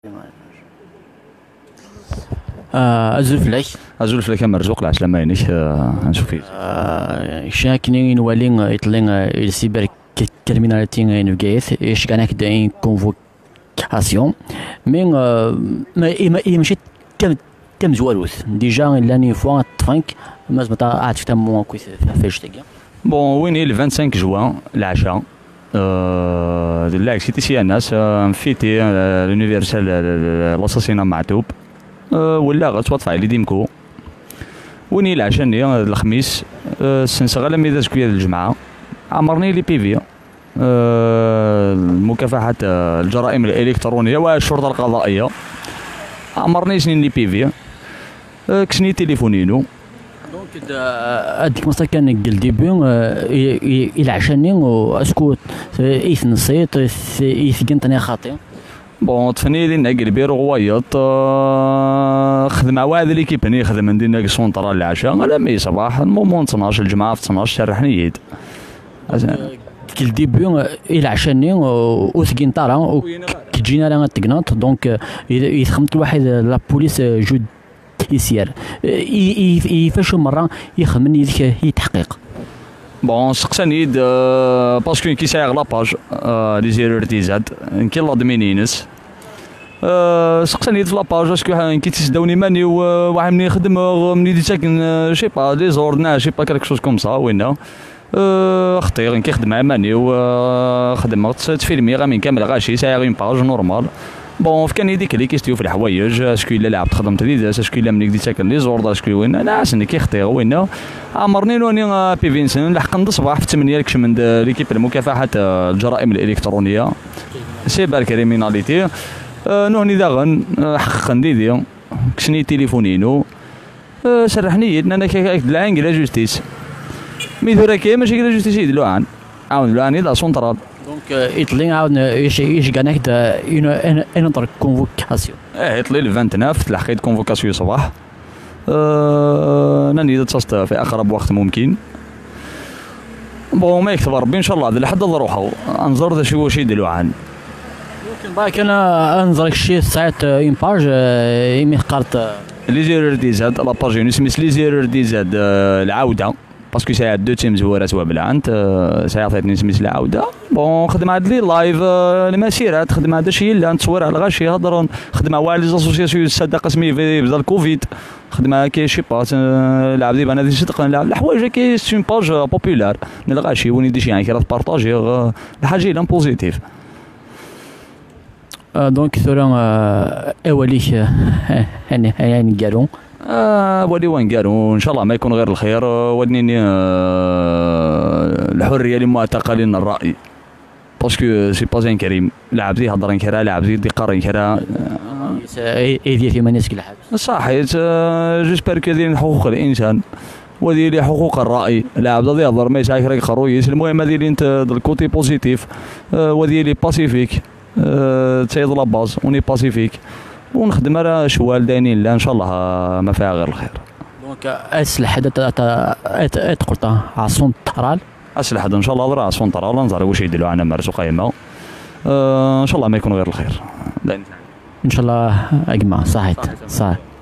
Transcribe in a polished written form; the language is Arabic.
أزول فلاك مرزوق العسلامة ينيك نشوف فيه شاكني نوالي يطلين السيبر كريميناليتي نفقايث ايش كان هكذا ان كونفوكاسيون مي ماشي كم زواروث ديجا لاني فوا طفانك مازال عاد شفت مو كويس فاش تلقى بون وين ال 25 جوان العشاء لاكسيتي سي الناس فيتي لونيفرسال لاساسينا معتوب ولا غتوطفع لي ديمكو وين العشاء الخميس السنسغه ميدا شكويه الجمعه عمرني لي بيفي مكافحة الجرائم الإلكترونية والشرطة القضائية عمرني سنين لي بيفي كسني تليفونينو دونك هذيك مثلا كان قال ديبيون الى عشاني واسكو ايث نصيت ايث كنتني خاطي بون تفني لي ناقل بيرو غوايط خدمة واحد اللي كيبني خدم ندير سونطرا العشاء على مي صباح المومون 12 الجمعة في 12 شرحني يد كل ديبيون الى عشاني وثقين طارا كيجينا لنا تكناط دونك يخمت الواحد لا بوليس جود يسير فاش مرة يخمن يديك تحقيق بون سقساني باسكو كي سايغ لاباج لي زيرور دي زاد كي لادمينينس سقساني في لاباج اسكو كي تسداوني ماني واحد مني يخدم مني دي ساكن شي با لي زوردنا شي با كالك شوز كوم سا وين خطير كيخدم مع ماني وخدم تفيلمي غا من كامل غاشي سايغ اون باج نورمال بون كان يديك اللي كيستيو في الحوايج اسكو الا لعبت خدمت ديداس اسكو الا منك دي ساكن لي زورد اسكو وين انا عسني كيختير وين عمرني لوني بي فينسن لحق الصباح في 8 كش من ليكيب لمكافحه الجرائم الالكترونيه سيبر كريميناليتي نوني داغن حق نديدي كشني تليفونينو سرحني انا كلاعين لا جوستيس مي ذوراكي ماشي لا جوستيس يدلو عن عاون لو اني لا سونترال دونك يطلع عاود ايش كان هكذا اون اوتر كونفوكاسيون يطلع لي 29 تلحقيت كونفوكاسيون صباح ناني تصست في اقرب وقت ممكن بون ما يكتب ربي ان شاء الله لحد نروحو انظر ذا شي واش يديروا عن ممكن باك انا انظر شي ساعات اون باج يمي قرت لي زيرور دي زاد لا باج سميت لي زيرور دي زاد العوده باسكو ساعات دو تيم زوارات وبلعنت ساعات عطيتني سميت العوده بون خدم هاد لي لايف المسيرات خدم هذا الشيء اللي نتصور على غاشي يهضرون خدم واحد لي زاسوسياسيون صدق اسمي بدا الكوفيد خدمه كي شي با لعب ديما انا صدق الحوايج كي سي اون باج بوبولار الغاشي وين يدي شي يعني كي بارطاجي الحاجه اللي بوزيتيف دونك ثورا اوليك يعني كارون ولي وين قالوا ان شاء الله ما يكون غير الخير ودنيني الحريه لمعتقلين الراي باسكو سي با زين كريم لاعب زي هضر نكرا لاعب زي قارن كرا ايدي في مناسك الحال صحيت جيسبر كذين حقوق الانسان وديري حقوق الراي لاعب ذا يهضر ما يساكرك خرويس المهم ديري انت الكوتي بوزيتيف وديري باسيفيك تسيد لاباز وني باسيفيك ونخدم على شوال داينين لا ان شاء الله ما فيها غير الخير دونك اسلحه تقولتها عصون طرال اسلحه ان شاء الله ضرع عصون طرال نزار واش يديروا عنا مرزوق قايمه ان شاء الله ما يكون غير الخير ان شاء الله اجمع صحيت صح